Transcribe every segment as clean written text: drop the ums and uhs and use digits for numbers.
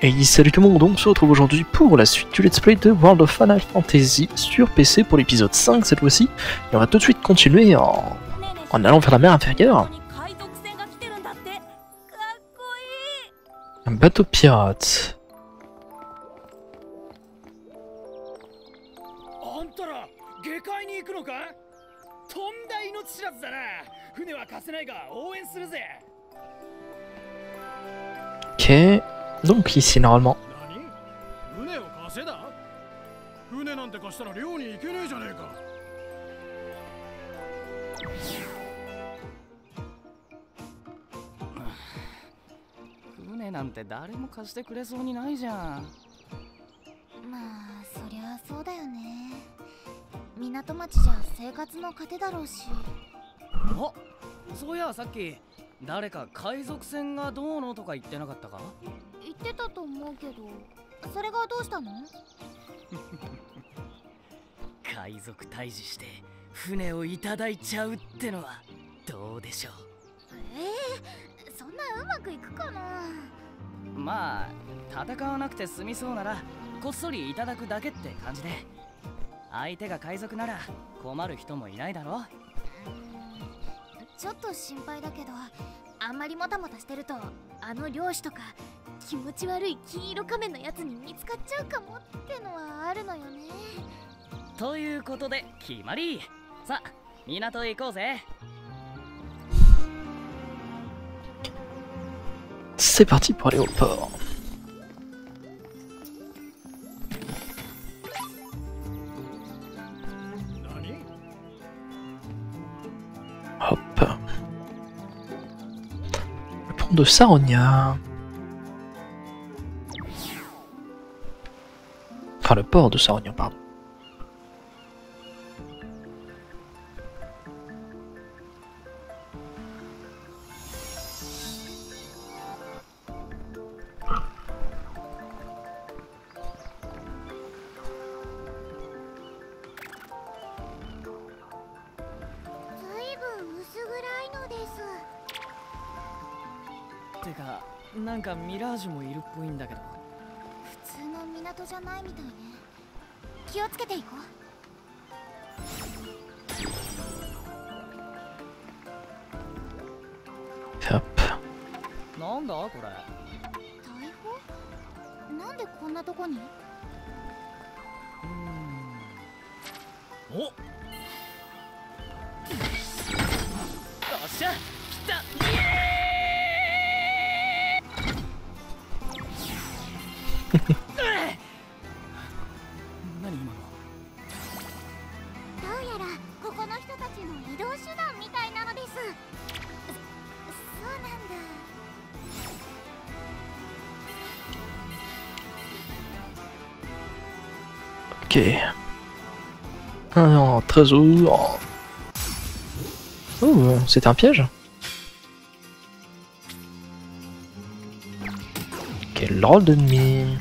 Et salut tout le monde, on se retrouve aujourd'hui pour la suite du let's play de World of Final Fantasy sur PC pour l'épisode 5 cette fois-ci. Et on va tout de suite continuer en allant vers la mer inférieure. Un bateau pirate. Ok, donc ici normalement. そういやさっき誰か海賊船がどうのとか言ってなかったか？ 言ってたと思うけど、それがどうしたの？ 海賊退治して船をいただいちゃうってのはどうでしょう？ そんなうまくいくかな？ まあ戦わなくて済みそうならこっそりいただくだけって感じで、相手が海賊なら困る人もいないだろう。 ちょっと心配だけど、あんまりもたもたしてるとあの漁師とか気持ち悪い金色仮面のやつに見つかっちゃうかもってのはあるのよね。 ということで決まり。さあ港へ行こうぜ。 C'est parti pour aller au port. Hop. Le pont de Saronia. Enfin, le port de Saronia, pardon. てか、なんかミラージュもいるっぽいんだけど。 普通の港じゃないみたいね。気をつけていこう。 Hop. なんだこれ？ 大砲？なんでこんなとこに？ お！よっしゃ、来た！何今の？ どうやらここの人たちの移動手段みたいなのです。そうなんだ。 Ok. Un trésor. Oh, c'est un piège. Quel drôle d'ennemi.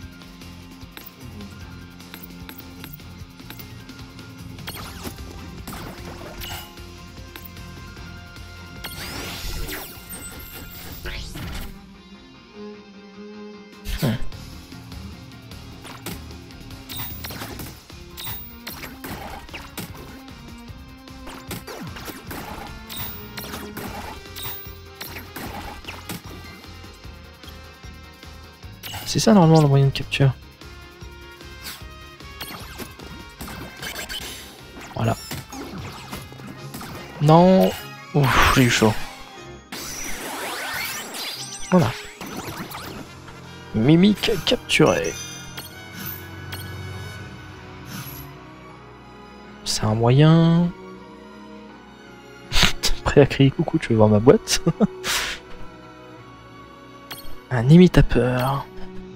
C'est ça normalement le moyen de capture. Voilà. Non. Ouf, j'ai eu chaud. Voilà. Mimique capturée. C'est un moyen. Prêt à crier coucou, tu veux voir ma boîte? Un imitateur.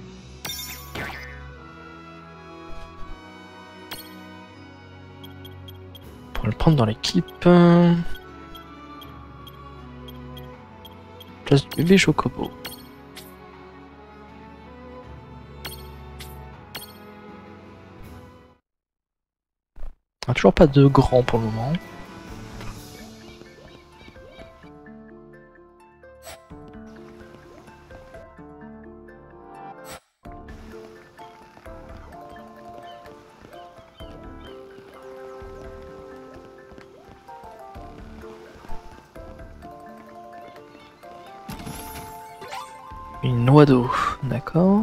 Pour le prendre dans l'équipe. Place du bébé Chocobo. Ah, toujours pas de grand pour le moment. Une noix d'eau, d'accord.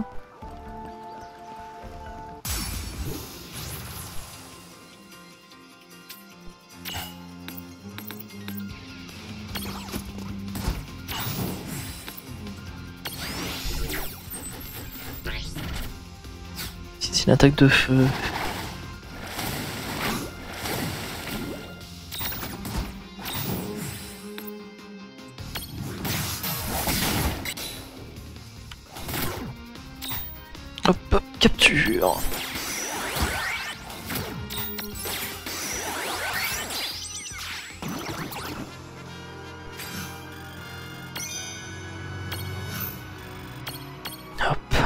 C'est une attaque de feu. Hop, hop, capture. Hop.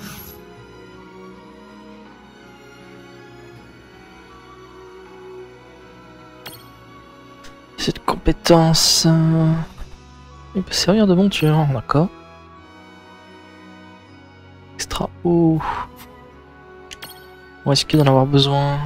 Cette compétence... il peut servir de monture, d'accord. Extra haut. On risque d'en avoir besoin.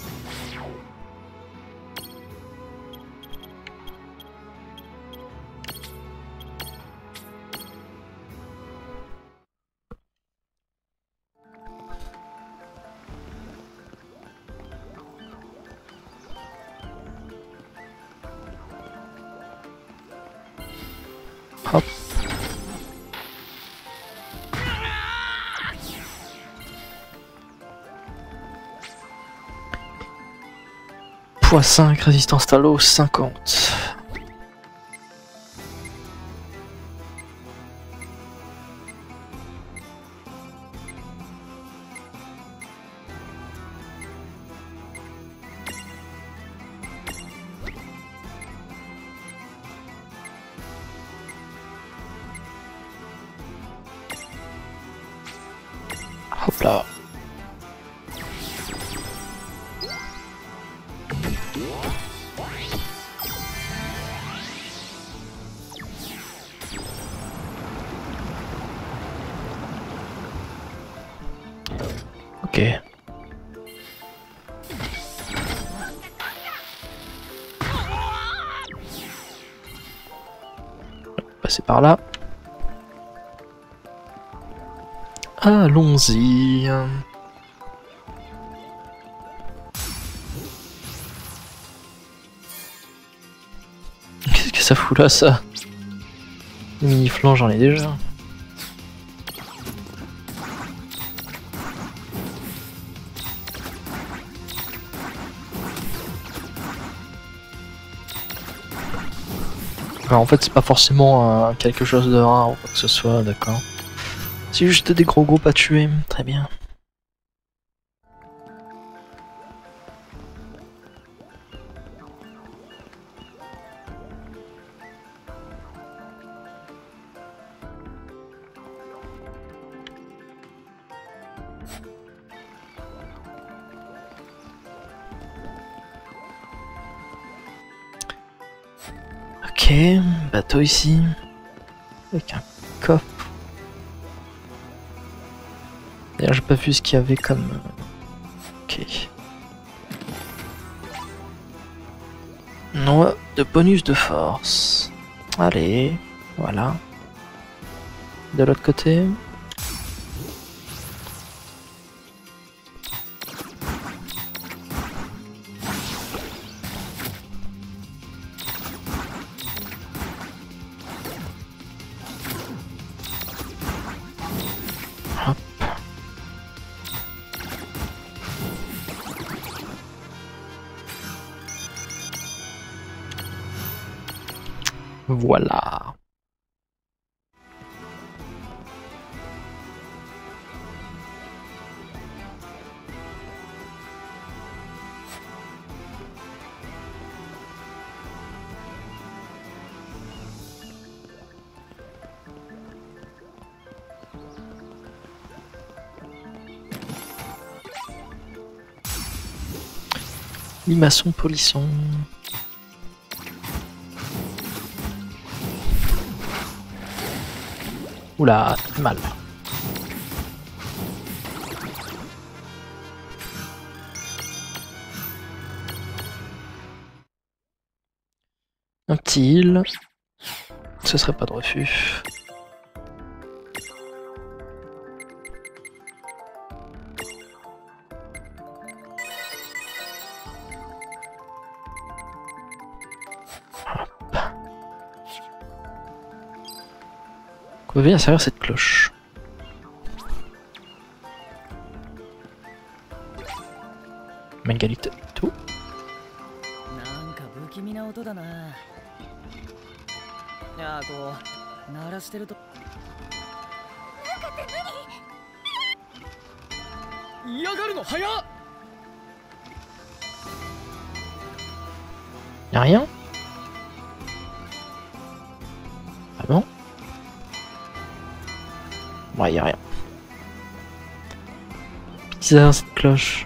Hop. Poids 5, résistance à l'eau 50. Hop là. Ok. Passer par là. Allons-y. Qu'est-ce que ça fout là, ça? Mini-flanc, j'en ai déjà. Alors, en fait, c'est pas forcément quelque chose de rare ou quoi que ce soit, d'accord. C'est juste des gros groupes à tuer, très bien. Ok, bateau ici, avec un coffre. D'ailleurs, j'ai pas vu ce qu'il y avait comme... Ok. Noix de bonus de force. Allez, voilà. De l'autre côté. Hop. Voilà. Limaçon polisson. Oula, mal. Un petit heal. Ce serait pas de refus. On va venir servir cette cloche. Mégalithe tout. なんか不気味な音だな。いやこう鳴らしてると。なんかって何？嫌がるの早っ。 Y'a rien? Ah bon? Ouais, y'a rien. Bizarre cette cloche.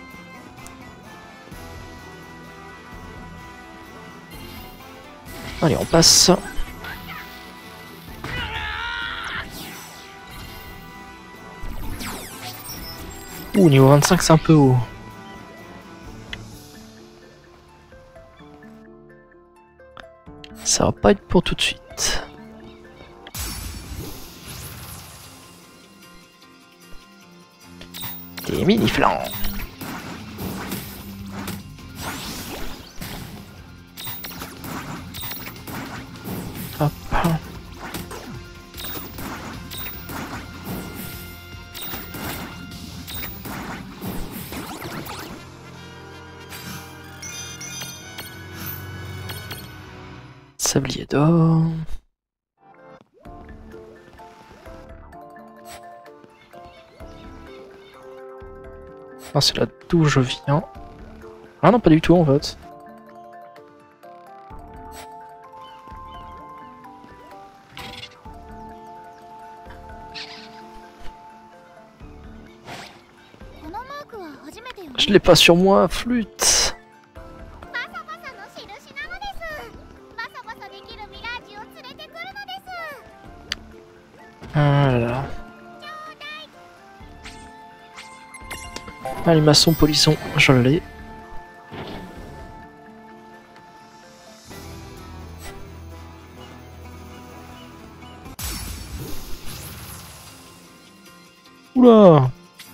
Allez, on passe. Ouh, niveau 25, c'est un peu haut. Ça va pas être pour tout de suite. Des mini-flancs. Hop. Sablier d'or. Ah, c'est là d'où je viens. Ah non, pas du tout en fait. Je l'ai pas sur moi, flûte. Ah là là. Allez, maçon, polisson, je l'ai. Oula!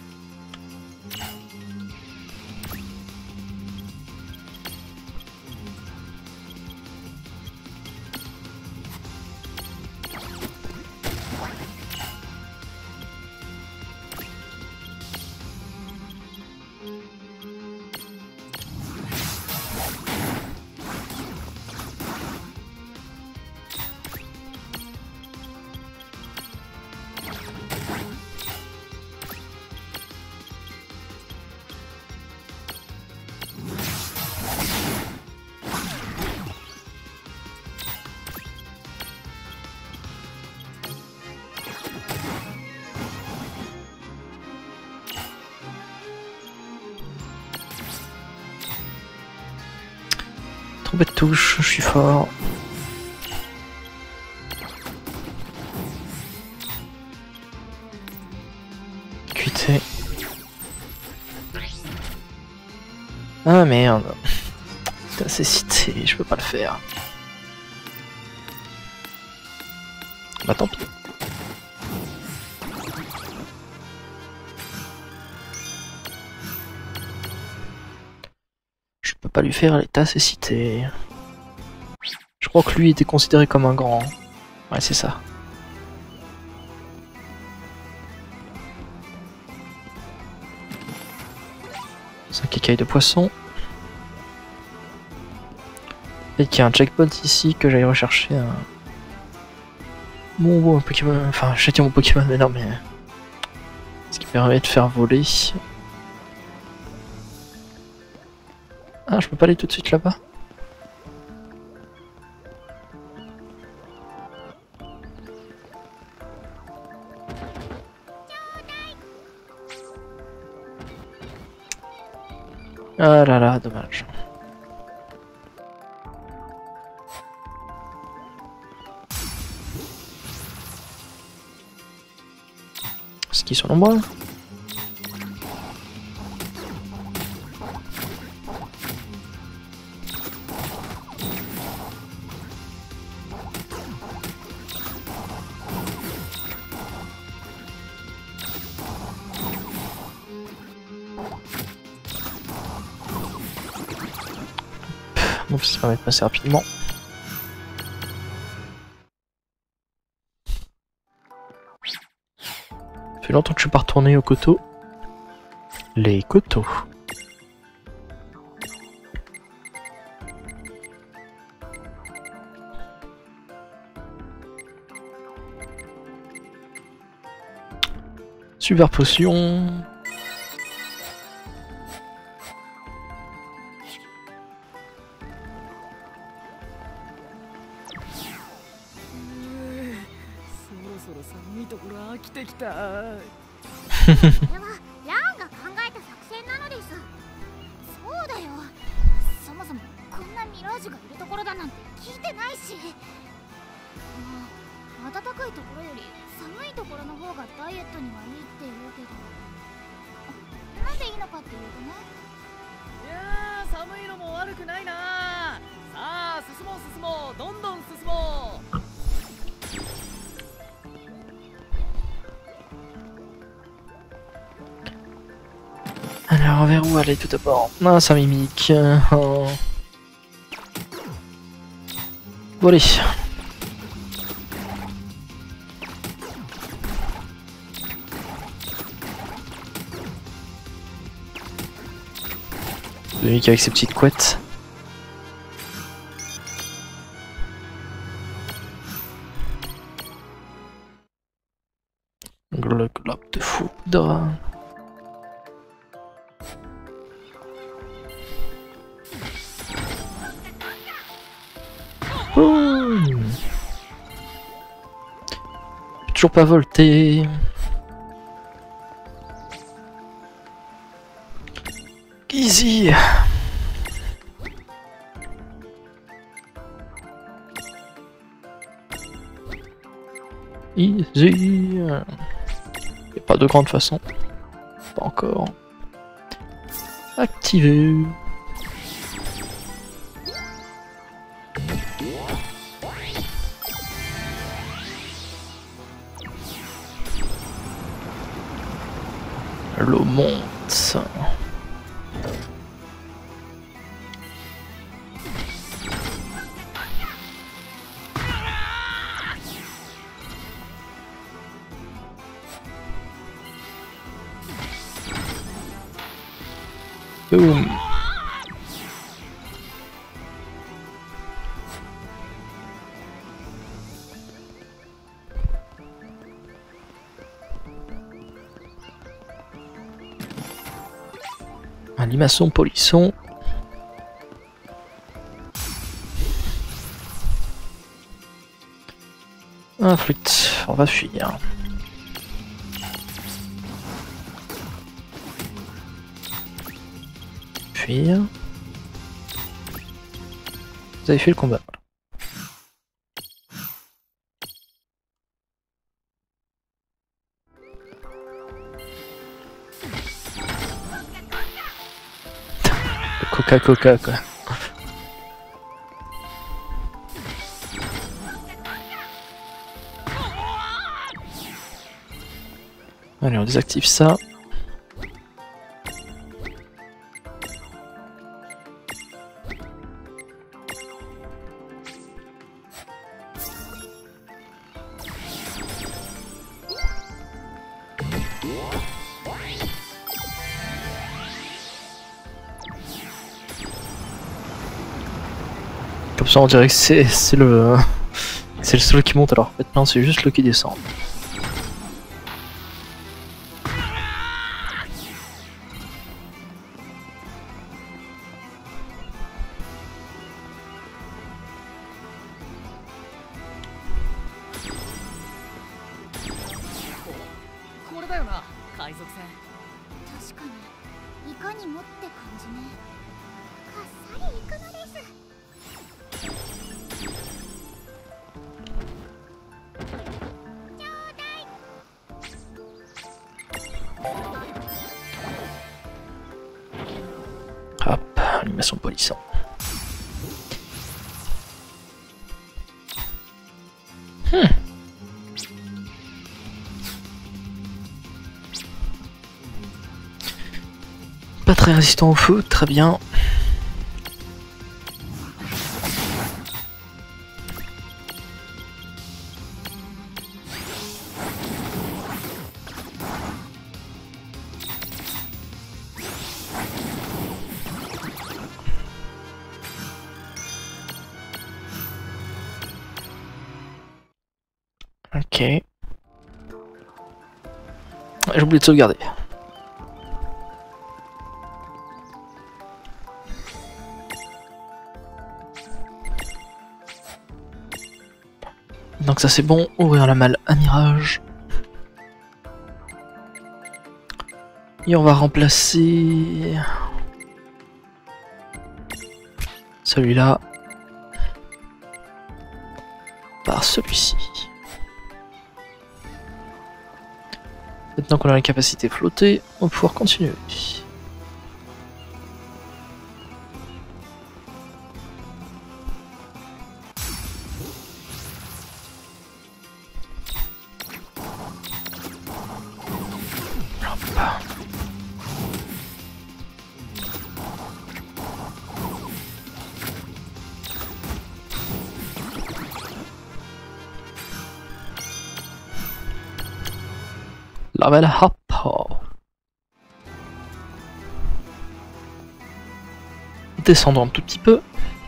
Trop bête touche, je suis fort. QT. Ah merde. Putain, c'est cité, je peux pas le faire. Bah tant pis. Je peux pas lui faire l'état cécité. Je crois que lui était considéré comme un grand. Ouais, c'est ça. C'est un écaille de poisson. Et qu'il y a un checkpoint ici que j'aille rechercher un... Mon Pokémon... Enfin, je mon Pokémon, mais non, mais... Ce qui permet de faire voler. Ah, je peux pas aller tout de suite là-bas. Ah là là, dommage. Est-ce qu'ils sont nombreux? Donc ça permet de passer rapidement. Fait longtemps que je suis pas retourné au coteau. Les coteaux. Super potion. Alors vers où aller tout d'abord? Ah, ça mimique. Oh. Bon allez. Le mimique avec ses petites couettes. Le globe de foudre. Toujours pas volté. Easy. Easy. Et pas de grande façon. Pas encore. Activé. L'eau monte. Boom. Un limaçon polisson. Un flûte, on va fuir. Fuir. Vous avez fait le combat. Coca-Coca quoi. Allez, on désactive ça. Comme ça on dirait que c'est le slow qui monte alors en fait non c'est juste le qui descend. Hop, animation polissant. Pas très résistant au feu, très bien. Ok. J'ai oublié de sauvegarder. Donc ça c'est bon, ouvrir la malle à mirage. Et on va remplacer celui-là par celui-ci. Maintenant qu'on a la capacité flottée, on va pouvoir continuer. Level up. Descendons un tout petit peu.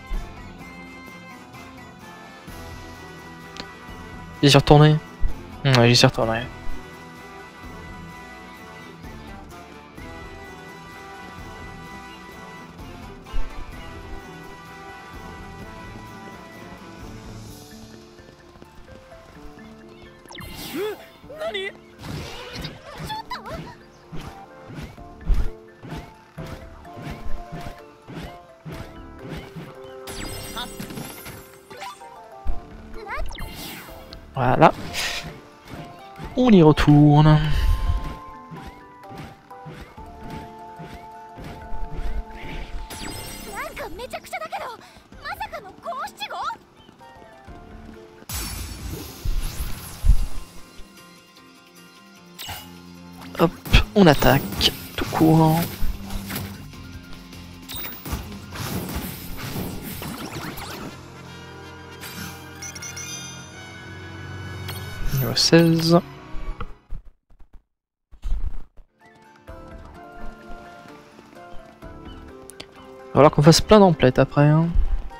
J'y suis retourné. Ouais, j'y suis retourné. Voilà. On y retourne. なんかめちゃくちゃだけど、まさかの五七五？ Hop, on attaque tout court. Niveau 16. Il va falloir qu'on fasse plein d'emplettes après. Hein.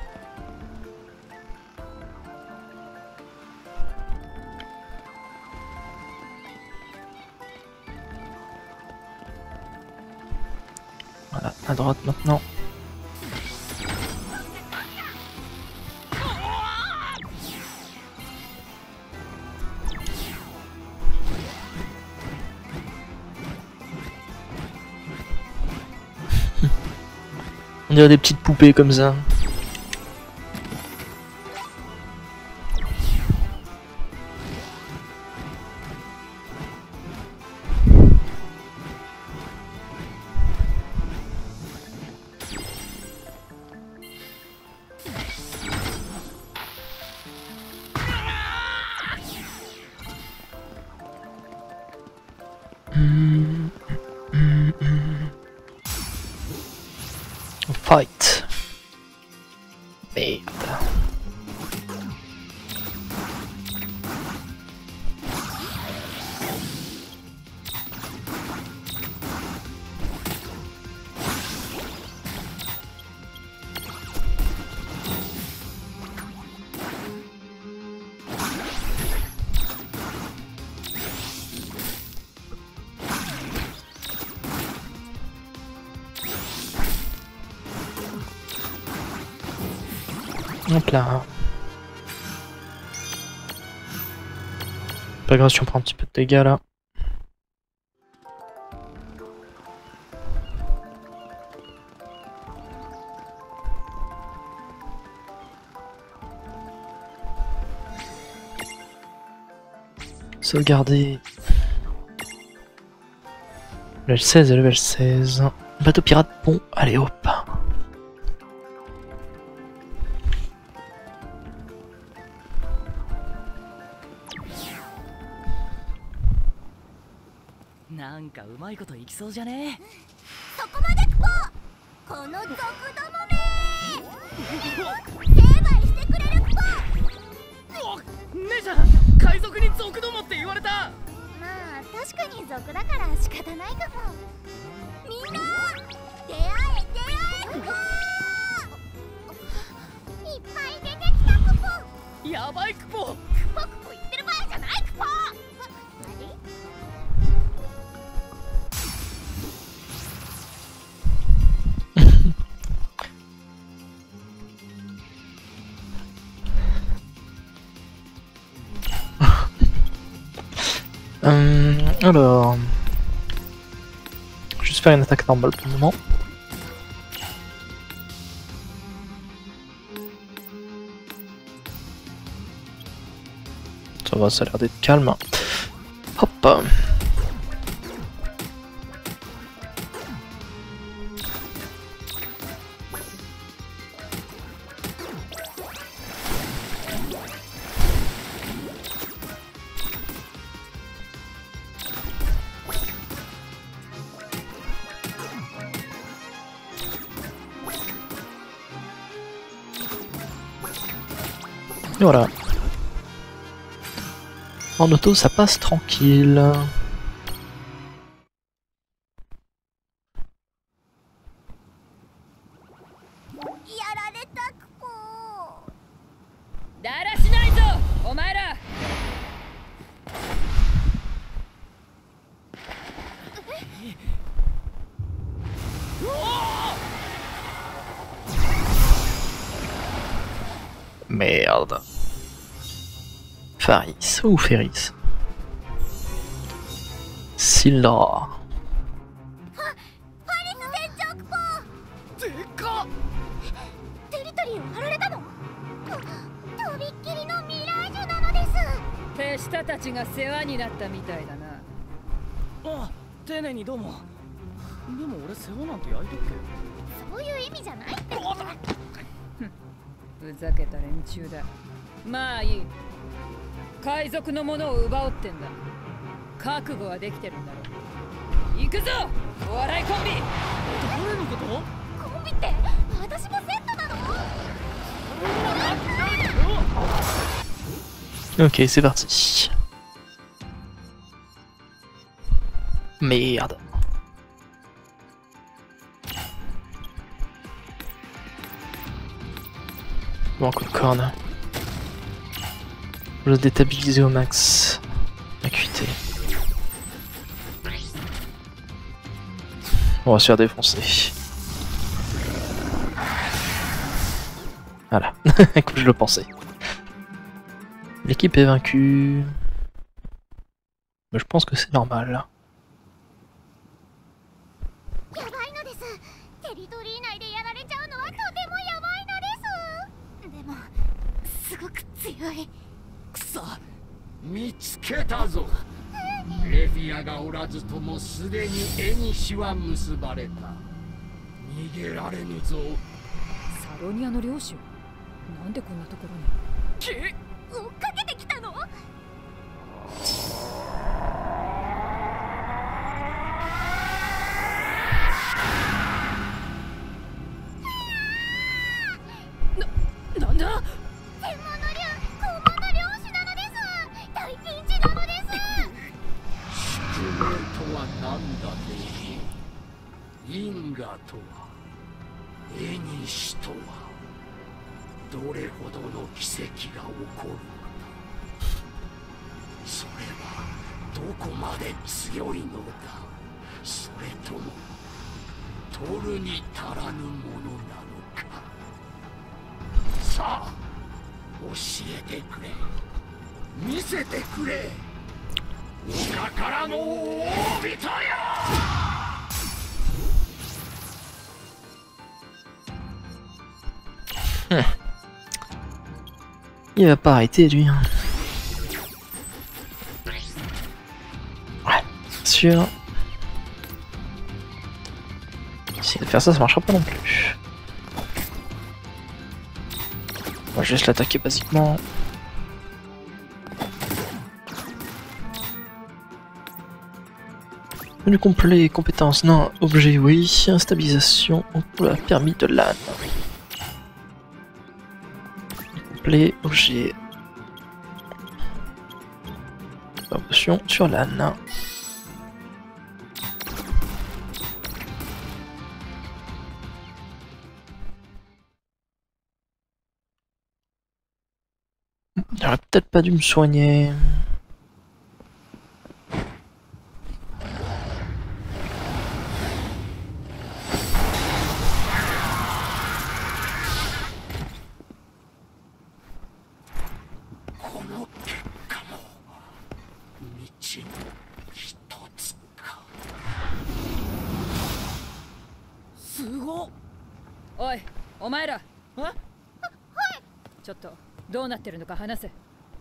Voilà, à droite maintenant. On dirait des petites poupées comme ça. Fight. Merde. Hop là. Pas grave si on prend un petit peu de dégâts là. Sauvegarder. Level 16 et level 16. Bateau pirate, bon, allez hop. なんかうまいこといきそうじゃね。 そこまでクポ。この毒どもめ。成敗してくれるクポ。 姉ちゃん、海賊に賊どもって言われた。 まあ確かに族だから仕方ないかも。みんな出会えクポ。いっぱい出てきたクポ。 やばいクポ。 クポクポ言ってる場合じゃないクポ。 Alors... Juste faire une attaque normale pour le moment. Ça va, ça a l'air d'être calme. Hop. Et voilà. En auto, ça passe tranquille. Merde. Faris ou Ferris? Syldra. テリトリーを張られたの？とびっきりのミラージュなのです。 手下たちが世話になったみたいだな。 あ、丁寧にどうも。でも俺世話なんて焼いとっけ？ そういう意味じゃないって。 ふざけた連中だ。まあいい。海賊のものを奪おうってんだ。覚悟はできてるんだろう。行くぞ、お笑いコンビ。 誰のこと？ コンビって私もセットなの Ok, c'est parti. Merde. Bon, coup de corne. Je vais déstabiliser au max. Acuité. On va se faire défoncer. Voilà, comme je le pensais. L'équipe est vaincue. Mais je pense que c'est normal. やばいのです。テリトリー内でやられちゃうのはとてもやばいのです。でもすごく強い。 くそ、見つけたぞ。レフィアがおらずともすでに縁は結ばれた。逃げられぬぞ。 サロニアの領主、なんでこんなところに。 追っかけてきたの？ なんだ？ 天魔の竜、高門の領主なのです。大ピンチなのです。 宿命とは何だね。因果とは、縁とは、どれほどの奇跡が起こるのだ。それはどこまで強いのだ。それとも取るに足らぬものなのか。さあ、教えてくれ。見せてくれ。丘からの大人よ。 Il va pas arrêter lui. Hein. Ouais, sûr. Essayer de faire ça, ça marchera pas non plus. On va juste l'attaquer basiquement. Menu complet, compétence, non, objet, oui, stabilisation, on l'a permis de l'âne. Complet, objet. Promotion sur l'âne. J'aurais peut-être pas dû me soigner. おい、お前ら。ちょっとどうなってるのか話せ。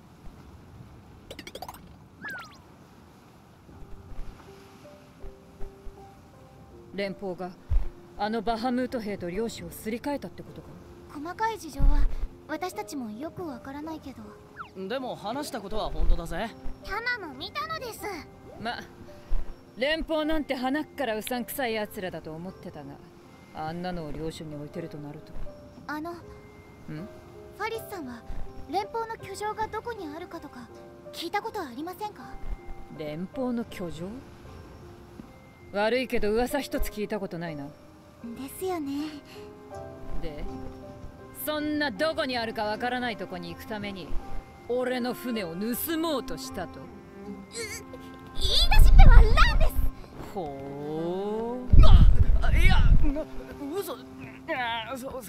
連邦があのバハムート兵と領主をすり替えたってことか。 細かい事情は私たちもよくわからないけど。 でも話したことは本当だぜ。 タナも見たのです。 ま、連邦なんて鼻っからうさんくさい奴らだと思ってたが、あんなのを領主に置いてるとなると。 ファリスさんは連邦の居城がどこにあるかとか聞いたことはありませんか？ 連邦の居城？悪いけど噂一つ聞いたことないな。 ですよね。 で、そんなどこにあるかわからないとこに行くために俺の船を盗もうとしたと？ 言い出しっぺはランです。 ほいや、嘘。そうごめんなさ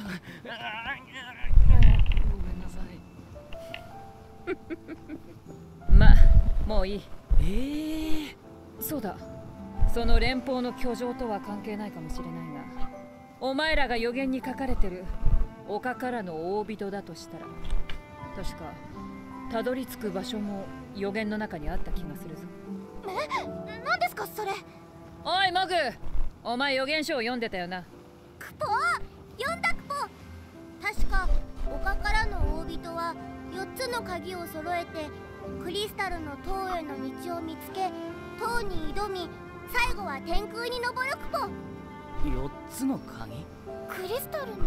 い。 ま、もういい。 ー、 そうだ。その連邦の居城とは関係ないかもしれないが、お前らが予言に書かれてる丘からの大人だとしたら、確かたどり着く場所も予言の中にあった気がするぞ。 何ですかそれ？ おいモグ、お前予言書を読んでたよな。 クポ、読んだクポ。確か丘からの大人は4つの鍵を揃えてクリスタルの塔への道を見つけ、塔に挑み、最後は天空に昇るクポ。 4つの鍵？ クリスタルの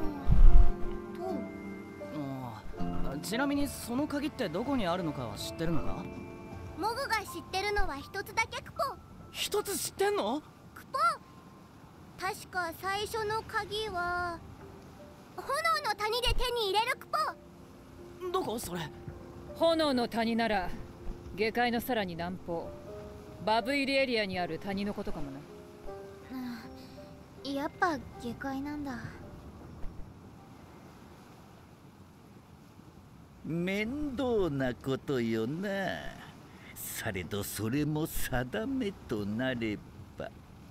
塔。 ちなみにその鍵ってどこにあるのかは知ってるのか？ モグが知ってるのは1つだけクポ。 1つ知ってんの？ クポ。確か最初の鍵は炎の谷で手に入れるクポ。 どこそれ？ 炎の谷なら下界のさらに南方バブイリエリアにある谷のことかもな。 やっぱ下界なんだ。 面倒なことよな。されどそれも定めとなれば。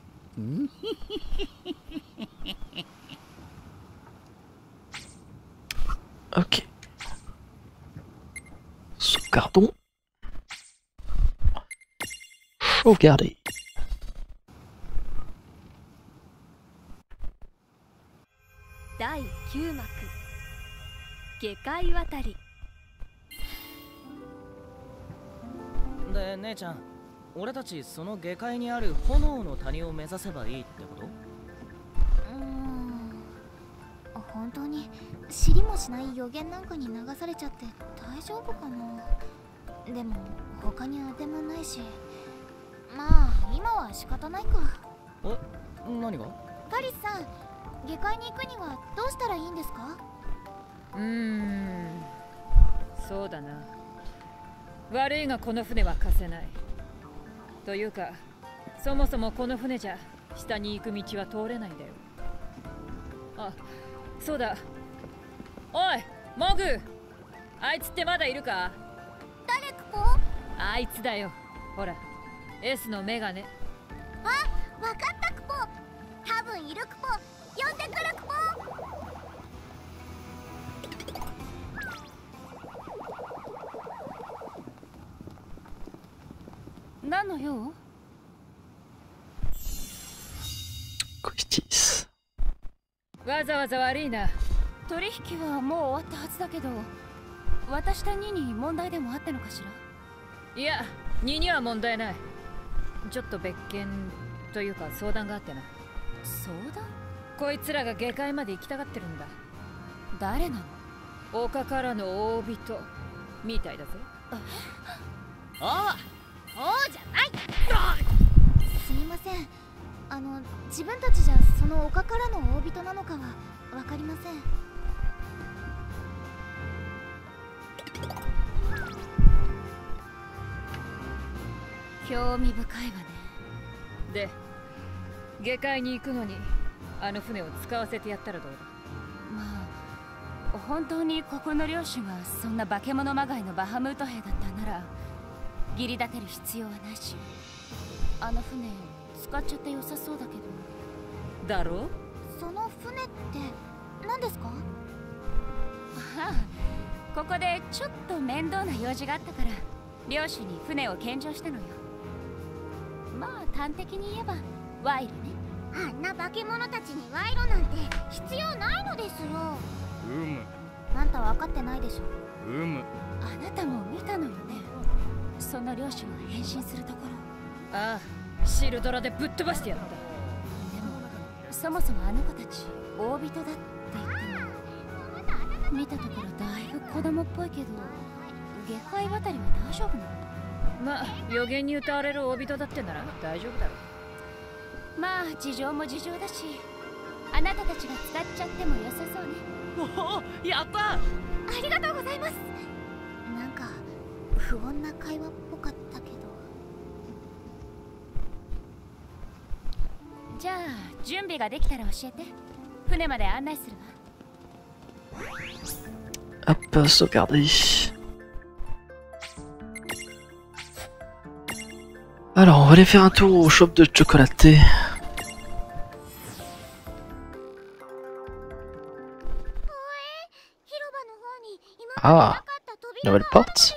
Ok. Sauvegardons. Sauvegarder. 第9幕下界渡り。 で、姉ちゃん、俺たちその下界にある炎の谷を目指せばいいってこと？ 本当に知りもしない予言なんかに流されちゃって大丈夫かな。でも他に当てもないし、まあ今は仕方ないか。 何が？ パリスさん、下界に行くにはどうしたらいいんですか？ そうだな。悪いがこの船は貸せない。というか、そもそもこの船じゃ下に行く道は通れないんだよ。あ、そうだ。おい、モグ、あいつってまだいるか？ 誰クポ？ あいつだよ。ほら、S のメガネ。 あ、わかったクポ。多分いるクポ。呼んでくるクポ。 何の用？ Justice. わざわざ悪いな。 取引はもう終わったはずだけど、私と2に問題でもあったのかしら？ いや、2には問題ない。ちょっと別件というか相談があってな。 相談？ こいつらが下界まで行きたがってるんだ。 誰なの？ 丘からの大人みたいだぜ。 ああ、 そうじゃない。すみません。自分たちじゃその丘からの大人なのかはわかりません。 興味深いわね。 で、下界に行くのにあの船を使わせてやったらどうだ？ まあ、本当にここの領主がそんな化け物まがいのバハムート兵だったなら義理立てる必要はないし、あの船使っちゃって良さそうだけど。 だろう？ その船って何ですか？ ああ、ここでちょっと面倒な用事があったから領主に船を献上したのよ。まあ端的に言えば賄賂ね。 あんな化け物たちに賄賂なんて必要ないのですよ。あんた分かってないでしょ。 あなたも見たのよね、その領主が変身するところ。 ああ、シルドラでぶっ飛ばしてやった。 でもそもそもあの子たち大人だって言っても、見たところだいぶ子供っぽいけど下界渡りは大丈夫なの？ まあ予言に歌われる大人だってなら大丈夫だろう。 まあ事情も事情だし、あなたたちが使っちゃっても良さそうね。 おお、やった。 ありがとうございます。なんか不穏な会話っぽかったけど。 じゃあ準備ができたら教えて。船まで案内するわ。 Hop, sauvegarder. Alors, on va aller faire un tour au shop de chocolaté. Ah, nouvelle porte.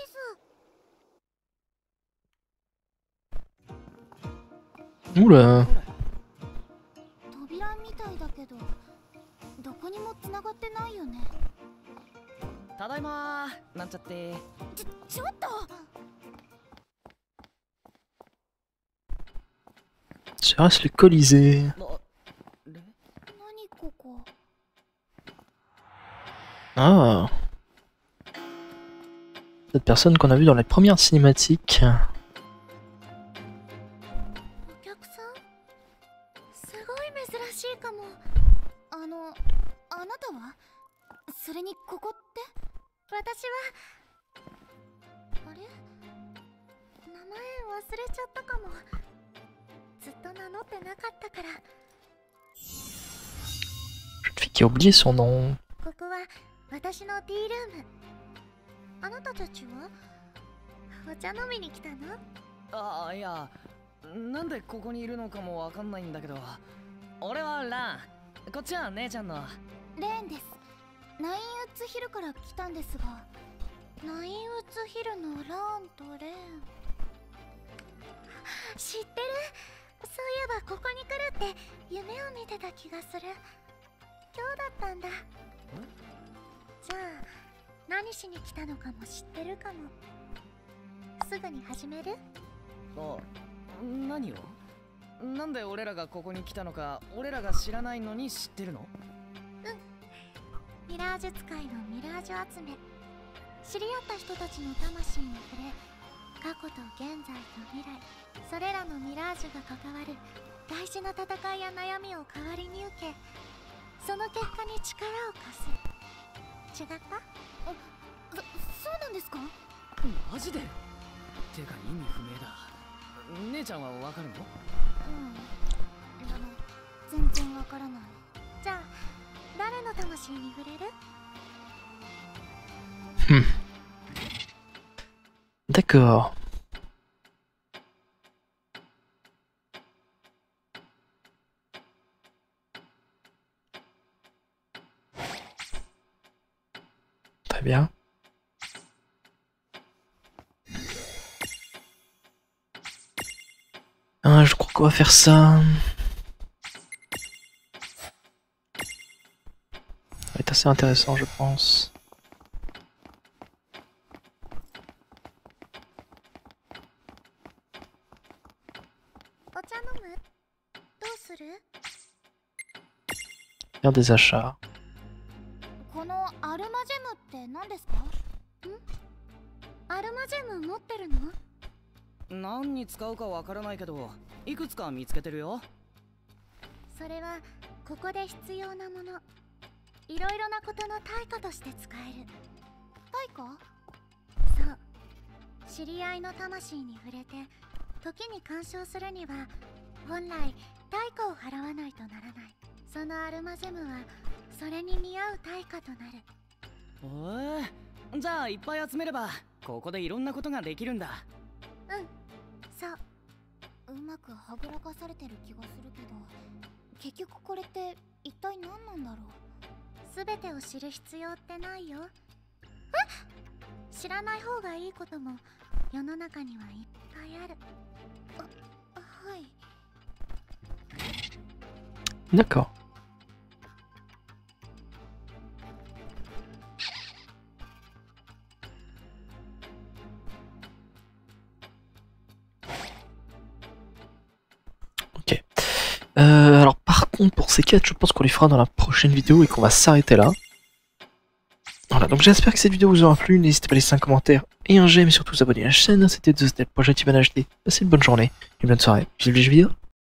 Oula. 扉みたいだけど、どこにも繋がってないよね。 ただいまー、なんちゃって。 ちょっと。 Ça reste le Colisée. 何ここ。 Ah. Cette personne qu'on a vue dans les premières cinématiques. お客さん？すごい珍しいかも。あなたは？それにここって？私は。あれ？名前忘れちゃったかも。ずっと名乗ってなかったから。 Jeune fille qui a oublié son nom. ここは私のティールーム。あなたたちはお茶飲みに来たの？ ああ、いや、なんでここにいるのかもわかんないんだけど。俺はラン、こっちは姉ちゃんのレーンです。ナインウッズヒルから来たんですが。ナインウッズヒルのランとレーン。知ってる？そういえばここに来るって夢を見てた気がする。今日だったんだ。じゃあ何しに来たのかも知ってるかも。すぐに始める？ あ、何を？なんで俺らがここに来たのか俺らが知らないのに知ってるの？ ミラージュ使いのミラージュ集め。知り合った人たちの魂に触れ、過去と現在と未来、それらのミラージュが関わる大事な戦いや悩みを代わりに受け、その結果に力を貸す。違った？そうなんですか？ マジで？てか意味不明だ。姉ちゃんはわかるの？ でも全然わからない。じゃあ誰の魂に触れる？ D'accord. Très bien. Ah, je crois qu'on va faire ça. Ça va être assez intéressant, je pense. Faire des achats. このアルマジェムって何ですか？アルマジェム持ってるの？ 何に使うかわからないけど、いくつか見つけてるよ。 それはここで必要なもの。いろいろなことの対価として使える。対価？そう。知り合いの魂に触れて時に干渉するには本来対価を払わないとならない。そのアルマジェムはそれに見合う対価となる。 じゃあいっぱい集めればここでいろんなことができるんだ。 そう。うまくはぐらかされてる気がするけど、結局これって一体何なんだろう。 全てを知る必要ってないよ。知らない方がいいことも世の中にはいっぱいある。はい。 D'accord. Ok. Alors par contre pour ces quêtes, je pense qu'on les fera dans la prochaine vidéo et qu'on va s'arrêter là. Voilà, donc j'espère que cette vidéo vous aura plu, n'hésitez pas à laisser un commentaire et un j'aime et surtout vous abonner à la chaîne. C'était le projet Tiban HD. Passez une bonne journée, une bonne soirée. Vive les jeux vidéo.